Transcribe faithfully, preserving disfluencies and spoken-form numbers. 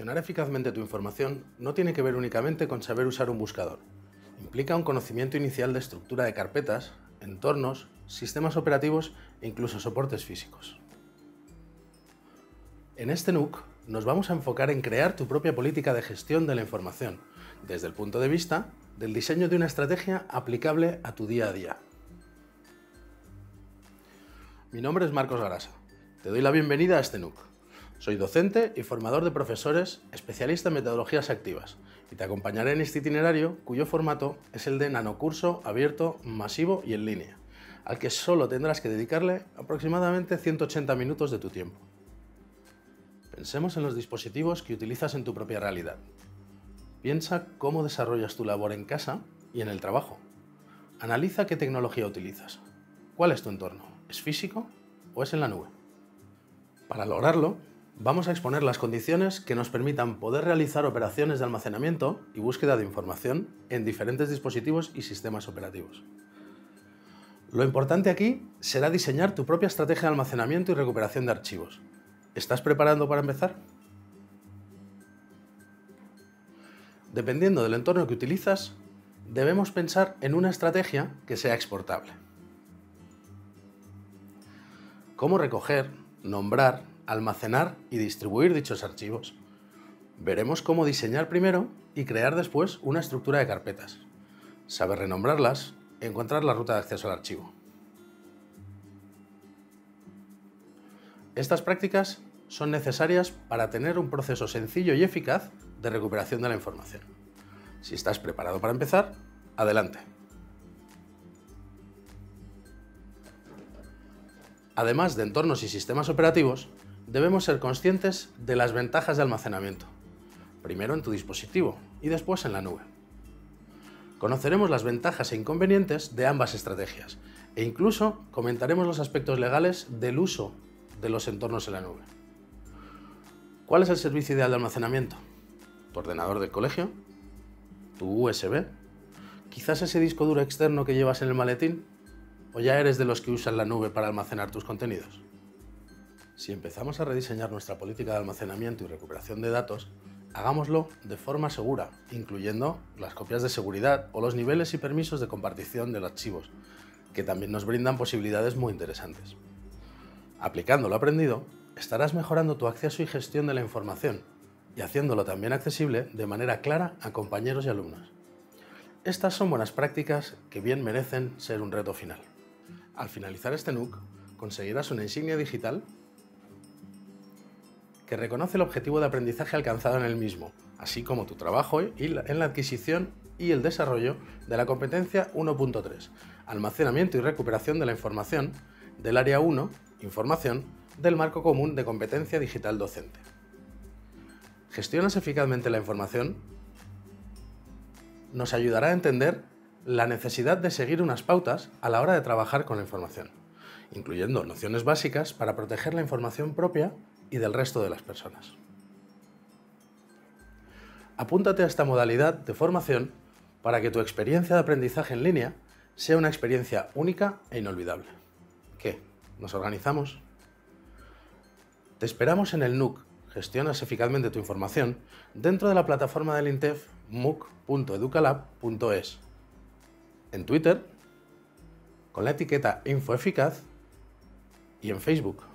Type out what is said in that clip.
Gestionar eficazmente tu información no tiene que ver únicamente con saber usar un buscador. Implica un conocimiento inicial de estructura de carpetas, entornos, sistemas operativos e incluso soportes físicos. En este N U C nos vamos a enfocar en crear tu propia política de gestión de la información, desde el punto de vista del diseño de una estrategia aplicable a tu día a día. Mi nombre es Marcos Garasa. Te doy la bienvenida a este N U C. Soy docente y formador de profesores, especialista en metodologías activas, y te acompañaré en este itinerario cuyo formato es el de nanocurso abierto, masivo y en línea, al que solo tendrás que dedicarle aproximadamente ciento ochenta minutos de tu tiempo. Pensemos en los dispositivos que utilizas en tu propia realidad. Piensa cómo desarrollas tu labor en casa y en el trabajo. Analiza qué tecnología utilizas. ¿Cuál es tu entorno? ¿Es físico o es en la nube? Para lograrlo, vamos a exponer las condiciones que nos permitan poder realizar operaciones de almacenamiento y búsqueda de información en diferentes dispositivos y sistemas operativos. Lo importante aquí será diseñar tu propia estrategia de almacenamiento y recuperación de archivos. ¿Estás preparado para empezar? Dependiendo del entorno que utilizas, debemos pensar en una estrategia que sea exportable. ¿Cómo recoger, nombrar, almacenar y distribuir dichos archivos? Veremos cómo diseñar primero y crear después una estructura de carpetas, saber renombrarlas y encontrar la ruta de acceso al archivo. Estas prácticas son necesarias para tener un proceso sencillo y eficaz de recuperación de la información. Si estás preparado para empezar, adelante. Además de entornos y sistemas operativos, debemos ser conscientes de las ventajas de almacenamiento, primero en tu dispositivo y después en la nube. Conoceremos las ventajas e inconvenientes de ambas estrategias e incluso comentaremos los aspectos legales del uso de los entornos en la nube. ¿Cuál es el servicio ideal de almacenamiento? ¿Tu ordenador del colegio? ¿Tu U S B? ¿Quizás ese disco duro externo que llevas en el maletín? ¿O ya eres de los que usan la nube para almacenar tus contenidos? Si empezamos a rediseñar nuestra política de almacenamiento y recuperación de datos, hagámoslo de forma segura, incluyendo las copias de seguridad o los niveles y permisos de compartición de los archivos, que también nos brindan posibilidades muy interesantes. Aplicando lo aprendido, estarás mejorando tu acceso y gestión de la información y haciéndolo también accesible de manera clara a compañeros y alumnos. Estas son buenas prácticas que bien merecen ser un reto final. Al finalizar este N U C, conseguirás una insignia digital que reconoce el objetivo de aprendizaje alcanzado en el mismo, así como tu trabajo en la adquisición y el desarrollo de la competencia uno punto tres, almacenamiento y recuperación de la información, del área uno, información, del marco común de competencia digital docente. ¿Gestionas eficazmente la información? Nos ayudará a entender la necesidad de seguir unas pautas a la hora de trabajar con la información, incluyendo nociones básicas para proteger la información propia y del resto de las personas. Apúntate a esta modalidad de formación para que tu experiencia de aprendizaje en línea sea una experiencia única e inolvidable. ¿Qué? ¿Nos organizamos? Te esperamos en el N U C Gestionas eficazmente tu información dentro de la plataforma del INTEF muc punto educalab punto es, en Twitter con la etiqueta InfoEficaz y en Facebook.